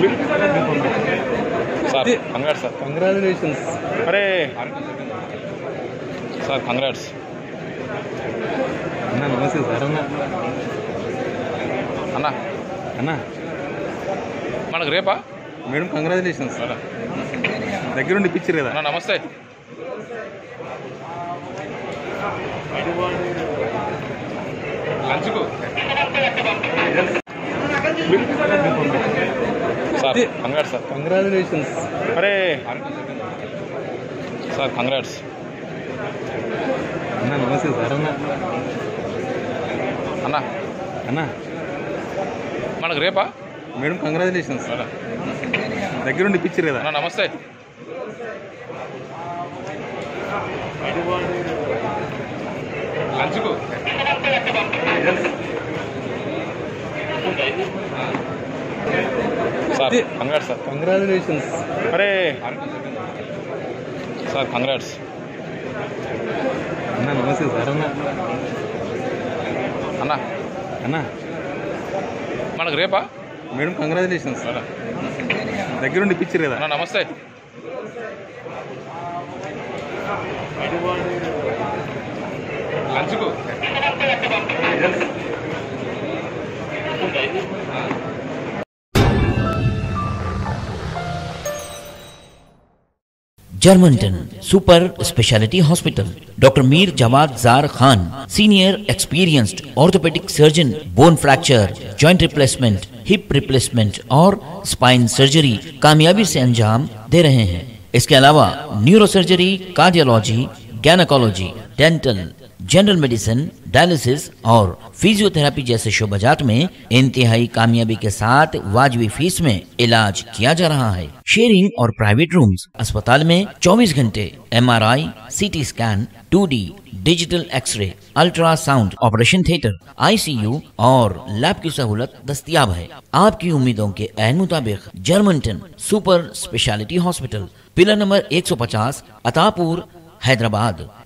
Sir congrats sir. Congratulations. అరే sir congrats. అన్న నమస్తే సార్. అన్న అన్న మనకు రేపా? Madam congratulations. సరే దగ్గరుండి ఇప్పించారు కదా. అన్న నమస్తే. లంచ్కు సార్ కంగ్రాట్స్ సార్. కంగ్రాచులేషన్స్. అరే సార్ కంగ్రాట్స్. అన్న నమస్తే సార్. అన్న అన్న మనకు రేపా? Madam congratulations. సరే దగ్గరుండి ఇప్పించారు కదా. అన్న నమస్తే. లంచ్కు సార్ కంగ్రాట్స్ సార్. కంగ్రాచులేషన్స్. అరే సార్ కంగ్రాట్స్. అన్న నమస్తే సార్. అన్న అన్న మనకు రేపా? Madam congratulations. సరే దగ్గరుండి ఇప్పించారు కదా. అన్న నమస్తే. లంచ్కు Germantown Super Speciality Hospital. Dr. Mir Jawad Zar Khan, Senior Experienced Orthopedic Surgeon, Bone Fracture, Joint Replacement, Hip Replacement और Spine Surgery कामयाबी से अंजाम दे रहे हैं। इसके अलावा neuro surgery, cardiology, gynaecology, dental, general medicine, dialysis और फिजियोथेरेपी जैसे शोबाजात में इंतहाई कामयाबी के साथ वाजबी फीस में इलाज किया जा रहा है। शेयरिंग और प्राइवेट रूम्स। अस्पताल में 24 घंटे MRI, CT scan, 2D digital X-ray, ultrasound, operation theatre, ICU और लैब की सहूलत दस्तयाब है। आपकी उम्मीदों के ऐन मुताबिक Germanten super speciality hospital, pillar number 150, Attapur, Hyderabad.